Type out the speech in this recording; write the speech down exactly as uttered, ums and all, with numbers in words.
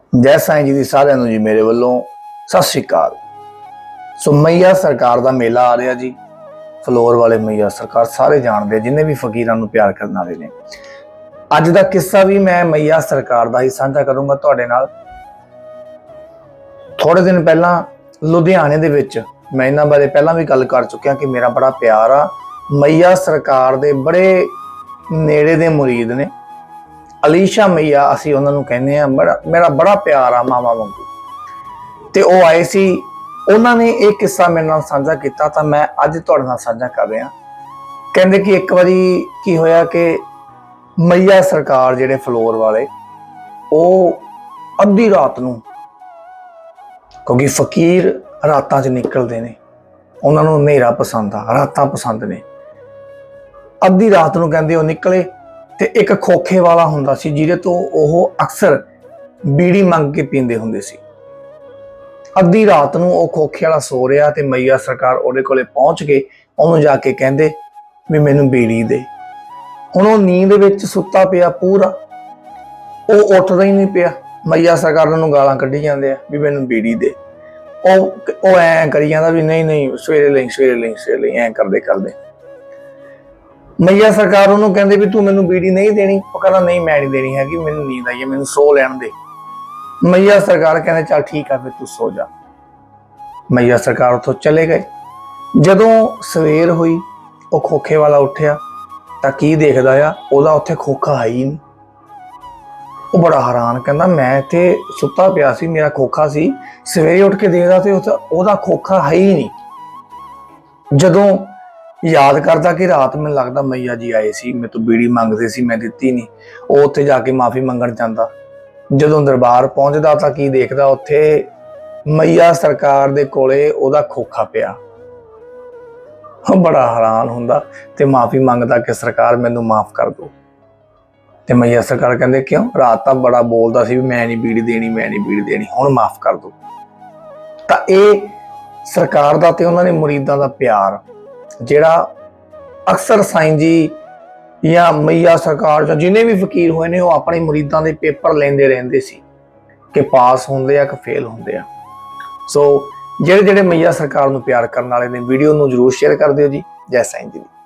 जय साईं जी दी सारिਆਂ ਨੂੰ जी मेरे ਵੱਲੋਂ सत श्री अकाल। सो मैया सरकार ਦਾ मेला आ रहा जी। फलोर वाले मैया सरकार सारे जानते हैं, जिन्हें भी फकीरां नूं प्यार करने वाले ने। अज दा किस्सा भी मैं मैया सरकार दा ही साझा करूंगा तुहाडे नाल। थोड़े दिन पहला लुधियाने दे विच मैं इन्हां बारे पहला भी गल कर चुकिया कि मेरा बड़ा प्यार आ मैया सरकार दे बड़े नेड़े दे मुरीद ने अलीशा मैया असी उन्हां नूं कहने आ। बड़ा मेरा बड़ा प्यार आ मामा वांगू। ते ओ आए सी, उन्हां ने एक किस्सा मेरे नाल साझा कीता तां मैं अज तुहाडे नाल साझा कर रहा। कहंदे कि एक बारी की होया कि मैया सरकार जिहड़े फलोर वाले ओ अद्धी रात नूं, क्योंकि फकीर रातां च निकलदे ने, उन्हां नूं हनेरा पसंद आ, रातां पसंद ने। अद्धी रात नूं कहंदे ओ निकले ते एक खोखे वाला हुंदा सी जिहदे तो ओह अक्सर बीड़ी मंग के पींदे हुंदे सी। अद्धी रात नूं ओह खोखे वाला सो रहा ते मैया सरकार ओहदे कोले पहुंच के ओहनूं जाके कहंदे भी मैनूं बीड़ी दे। हुण ओह नींद विच सुत्ता पिया पूरा, ओह उठदा ही नहीं पिया। मैया सरकार ओहनूं गालां कड्ढी जांदे आ भी मैनूं बीड़ी दे। ओह ओह ऐ करी जांदा भी नहीं नहीं सवेरे लई सवेरे लई सवेरे लई, ऐ करदे करदे मैया सरकार उन्होंने कहते भी तू मैनू बीड़ी नहीं देनी। वो कहना नहीं मैं नहीं देनी हैगी, मैनू नींद आई है, मैनू सो लैन दे। मैया सरकार कहते चल ठीक है फिर तू सो जा। मैया सरकार उतो चले गए। जदों सवेर हुई वो खोखे वाला उठिया तो की देखदा आ ओहदा उत्थे खोखा है ही नहीं। वो बड़ा हैरान, कहना मैं इत्थे सुत्ता पिया सी, मेरा खोखा सी, सवेरे उठ के देखदा ते ओहदा खोखा है ही नहीं। जदों याद करदा कि रात में लगता मैया जी आए सी, मैं तो बीड़ी मंगते सी, मैं दिती नहीं। वो उत्थे जाके माफ़ी मंगण जांदा। जदों दरबार पहुंचदा तां की देखदा उत्थे मैया सरकार दे कोले ओहदा खोखा पिया। बड़ा हैरान हुंदा ते माफ़ी मंगदा कि सरकार मैनूं माफ़ कर दो। ते मैया सरकार कहंदे क्यों, रात तां बड़ा बोलदा सी मैं नहीं बीड़ी देनी, मैं नहीं बीड़ी देनी, हुण माफ़ कर दो। तां इह सरकार दा ते उन्हां दे मुरीदां दा प्यार जिहड़ा अक्सर साईं जी या मैया सरकार जो जिन्हें भी फकीर होए ने, वो अपने मुरीदां दे पेपर लेंदे रहंदे सी कि पास होंदे आ कि फेल होंदे आ। सो जिहड़े जिहड़े मैया सरकार नूं प्यार करन वाले ने वीडियो नूं जरूर शेयर कर दिओ जी। जय साईं जी।